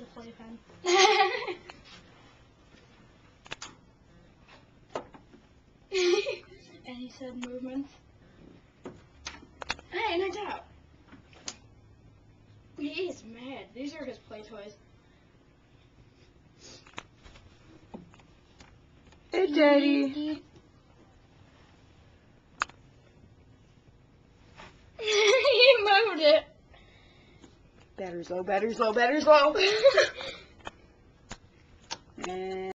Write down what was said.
a playpen. And he said movements. Hey, nice out. He is mad. These are his play toys. Hey, Daddy. He moved it. Battery's low, battery's low, battery's low. And